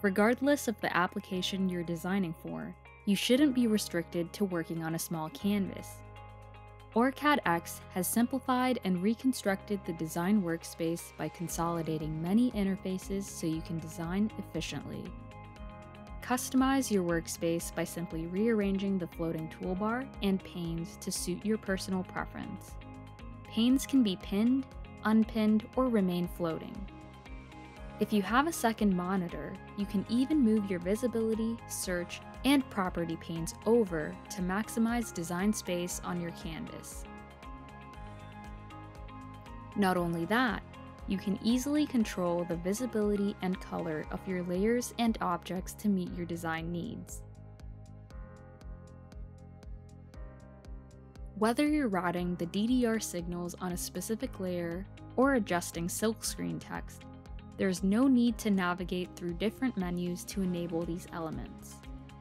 Regardless of the application you're designing for, you shouldn't be restricted to working on a small canvas. OrCAD X has simplified and reconstructed the design workspace by consolidating many interfaces so you can design efficiently. Customize your workspace by simply rearranging the floating toolbar and panes to suit your personal preference. Panes can be pinned, unpinned, or remain floating. If you have a second monitor, you can even move your visibility, search, and property panes over to maximize design space on your canvas. Not only that, you can easily control the visibility and color of your layers and objects to meet your design needs. Whether you're routing the DDR signals on a specific layer or adjusting silkscreen text, there's no need to navigate through different menus to enable these elements.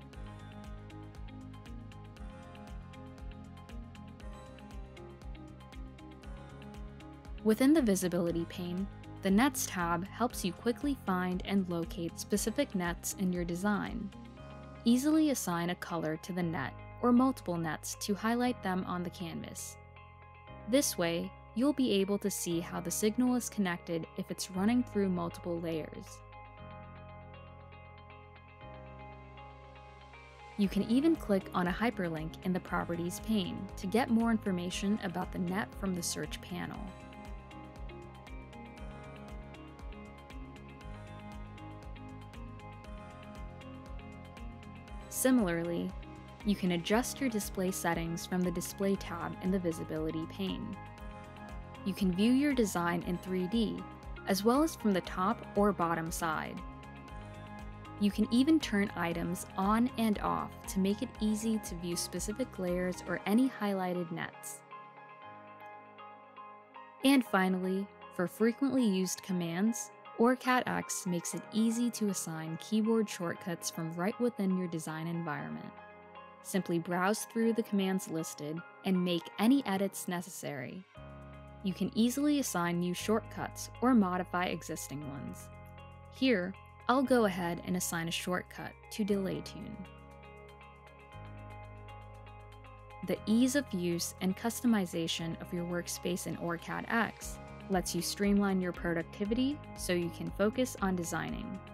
Within the Visibility pane, the Nets tab helps you quickly find and locate specific nets in your design. Easily assign a color to the net or multiple nets to highlight them on the canvas. This way, you'll be able to see how the signal is connected if it's running through multiple layers. You can even click on a hyperlink in the Properties pane to get more information about the net from the search panel. Similarly, you can adjust your display settings from the Display tab in the Visibility pane. You can view your design in 3D, as well as from the top or bottom side. You can even turn items on and off to make it easy to view specific layers or any highlighted nets. And finally, for frequently used commands, OrCAD X makes it easy to assign keyboard shortcuts from right within your design environment. Simply browse through the commands listed and make any edits necessary. You can easily assign new shortcuts or modify existing ones. Here, I'll go ahead and assign a shortcut to Delay Tune. The ease of use and customization of your workspace in OrCAD X lets you streamline your productivity so you can focus on designing.